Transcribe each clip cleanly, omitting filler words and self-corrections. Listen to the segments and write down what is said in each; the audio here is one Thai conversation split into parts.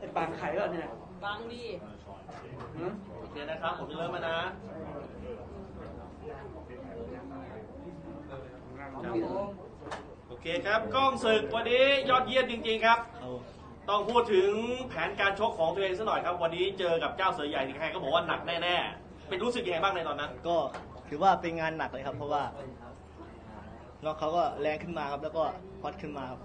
ปากไข่แล้วเนี่ยฟังดิโอเคนะครับผมจะเริ่มมานะโอเคครับกล้องศึกวันนี้ยอดเยี่ยมจริงๆครับต้องพูดถึงแผนการชกของตัวเองสักหน่อยครับวันนี้เจอกับเจ้าเสือใหญ่ที่ใครก็บอกว่าหนักแน่ๆเป็นรู้สึกยังไงบ้างในตอนนั้นก็ถือว่าเป็นงานหนักเลยครับเพราะว่าน้องเขาก็แรงขึ้นมาครับแล้วก็ฮอตขึ้นมาครับ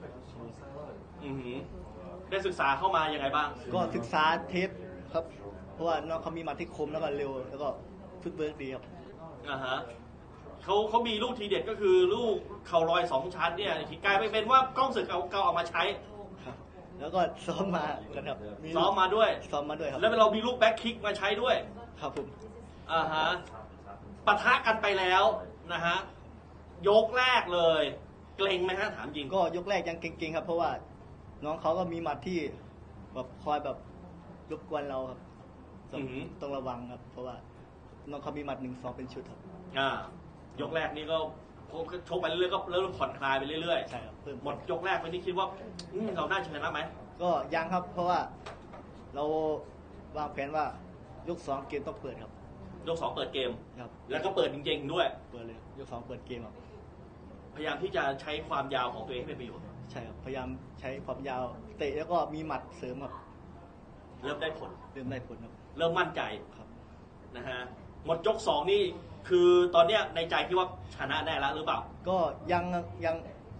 ได้ศึกษาเข้ามายังไงบ้างก็ศึกษาเทปครับเพราะว่าน้องเขามีหมัดที่คมแล้วก็เร็วแล้วก็ฟุตเวิร์กดีครับฮะเขามีลูกทีเด็ดก็คือลูกเข่าลอย2 ชั้นเนี่ยที่กลายไปเป็นว่ากล้องศึกเอามาใช้แล้วก็ซ้อมมากันครับซ้อมมาด้วยครับแล้วเรามีลูกแบ็คคิกมาใช้ด้วยครับผมปะทะกันไปแล้วนะฮะยกแรกเลยเกรงไหมฮะถามจริงก็ยกแรกยังเก่งๆครับเพราะว่าน้องเขาก็มีหมัดที่แบบคอยแบบรบกวนเราครับต้องระวังครับเพราะว่าน้องเขามีหมัด1-2เป็นชุดครับยกแรกนี่ก็ชกไปเรื่อยๆก็เริ่มผ่อนคลายไปเรื่อยๆใช่ครับหมดยกแรกไปนี่คิดว่าเราน่าชนะไหมก็ยังครับเพราะว่าเราวางแผนว่ายก2เกมต้องเปิดครับยก2เปิดเกมครับแล้วก็เปิดจริงๆด้วยเปิดเลยยก2เปิดเกมครับพยายามที่จะใช้ความยาวของตัวเองให้เป็นประโยชน์ใช่ครับพยายามใช้ความยาวเตะแล้วก็มีหมัดเสริมครับเริ่มได้ผลครับเริ่มมั่นใจครับนะฮะหมดยก2นี่คือตอนเนี้ยในใจคิดว่าชนะได้แล้วหรือเปล่าก็ยัง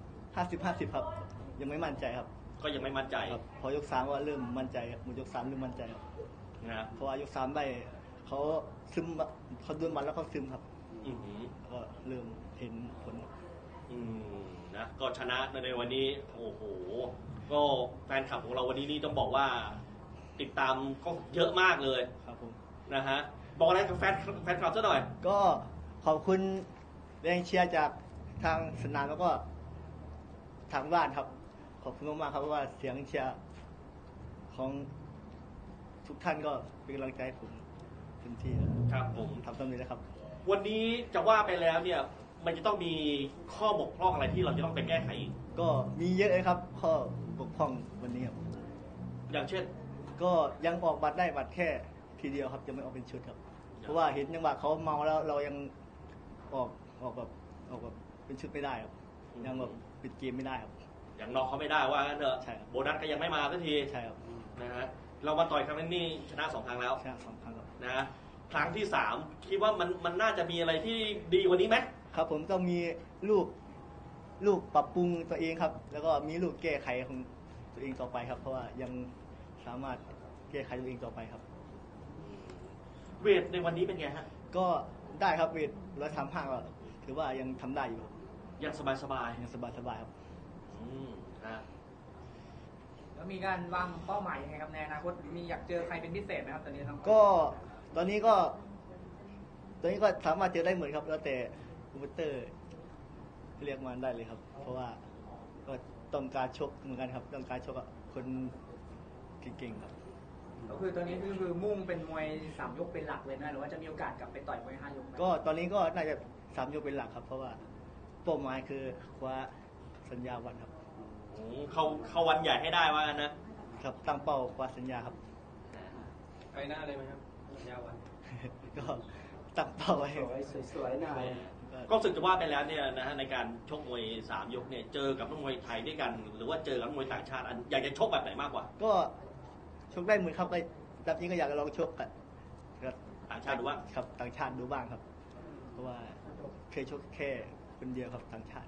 50-50ครับยังไม่มั่นใจครับก็ยังไม่มั่นใจครับพอยก3ว่าเริ่มมั่นใจหมดยก3เริ่มมั่นใจครับนะเพราะว่ายก3ได้เขาซึมเขาโดนหมัดแล้วเขาซึมครับก็เริ่มเห็นผลนะก็ชนะในวันนี้โอ้โหก็แฟนคลับของเราวันนี้นี่ต้องบอกว่าติดตามก็เยอะมากเลยครับผมนะฮะบอกอะไรกับแฟนคลับซะหน่อยก็ขอบคุณแรงเชียร์จากทางสนามแล้วก็ทางบ้านครับขอบคุณมากๆครับเพราะว่าเสียงเชียร์ของทุกท่านก็เป็นกำลังใจให้ผมเต็มที่ครับผมทำตามนี้นะครับวันนี้จะว่าไปแล้วเนี่ยมันจะต้องมีข้อบกพร่องอะไรที่เราจะต้องไปแก้ไขอีกก็มีเยอะเลยครับข้อบกพร่องวันนี้ครับอย่างเช่นก็ยังออกบัตรได้บัตรแค่ทีเดียวครับจะไม่ออกเป็นชุดครับเพราะว่าเห็นจังหวะเขาเมาแล้วเรายังออกแบบเป็นชุดไม่ได้ครับยังแบบปิดเกมไม่ได้ครับอย่างนอกเขาไม่ได้ว่างั้นเถอะใช่ครับโบนัสก็ยังไม่มาสักทีใช่ครับนะฮะเรามาต่อยครั้งนี้ชนะ2 ครั้งแล้วชนะ2 ครั้งครับนะครั้งที่3คิดว่ามันน่าจะมีอะไรที่ดีกว่านี้ไหมครับผมต้องมีลูกปรับปรุงตัวเองครับแล้วก็มีลูกแก้ไขของตัวเองต่อไปครับเพราะว่ายังสามารถแก้ไขตัวเองต่อไปครับเวทในวันนี้เป็นไงฮะก็ได้ครับเวท135ก็ถือว่ายังทำได้อยู่ยังสบายยังสบายครับนะแล้วมีการวางเป้าหมายยังไงครับในอนาคตมีอยากเจอใครเป็นพิเศษไหมครับตอนนี้ทั้งก็ตอนนี้ก็สามารถเจอได้เหมือนครับแล้วแต่โปรโมเตอร์เรียกมาได้เลยครับเพราะว่าก็ต้องการชกเหมือนกันครับต้องการชกกับคนเก่งๆครับก็คือตอนนี้คือมุ่งเป็นมวย3 ยกเป็นหลักเลยนะหรือว่าจะมีโอกาสกลับไปต่อยมวย5 ยกก็ตอนนี้ก็น่าจะ3 ยกเป็นหลักครับเพราะว่าเป้าหมายคือคว้าสัญญาวันครับเขาวันใหญ่ให้ได้ว่านะครับตั้งเป้าคว้าสัญญาครับไปหน้าเลยไหมครับสัญญาวันก็ตั้งเป้าไว้สวยๆหน่อยก็สึกจะว่าไปแล้วเนี่ยนะฮะในการชกมวย3 ยกเนี่ยเจอกับนักมวยไทยด้วยกันหรือว่าเจอกับนักมวยต่างชาติอยากจะชกแบบไหนมากกว่าก็ชกได้เหมือนครับแบบนี้ก็อยากจะลองชกกับต่างชาติดูบ้างครับต่างชาติดูบ้างครับเพราะว่าเคยชกแค่คนเดียวครับต่างชาติ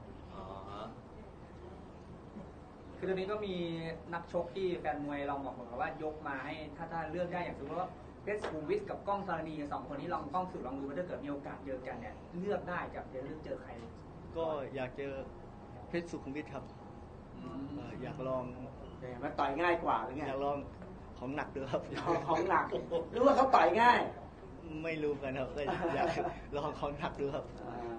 คือตอนนี้ก็มีนักชกที่แฟนมวยลองบอกผมว่ายกมาให้ถ้าเลือกได้อย่างสมมติว่าเพชรสุขุมวิทกับกล้องธรณี2 คนนี้ลองกล้องสื่อลองดูว่าถ้าเกิดมีโอกาสเจอกันเนี่ยเลือกได้จะเลือกเจอใครก็อยากเจอเพชรสุขุมวิทครับอยากลองมันต่อยง่ายกว่าหรือไงอยากลองของหนักดูครับของหนักรู้ว่าเขาต่อยง่ายไม่รู้กันครับอยากลองของหนักดูครับ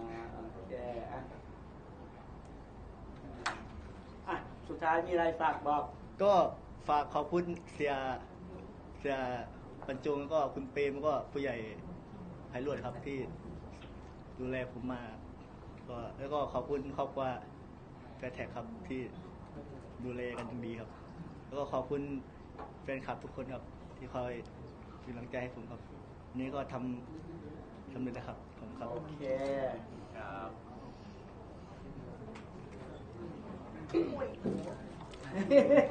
สุดท้ายมีอะไรฝากบอกก็ฝากขอบคุณเสียบรรจงแล้วก็คุณเปรมแล้วก็ผู้ใหญ่ไพโรจน์ครับที่ดูแลผมมาก็แล้วก็ขอบคุณครอบครัวแฟร์แท็กครับที่ดูแลกันดีครับแล้วก็ขอบคุณแฟนคลับทุกคนครับที่คอยเป็นกำลังใจให้ผมครับวันนี้ก็ทำสำเร็จแล้วครับผมครับโอเคครับ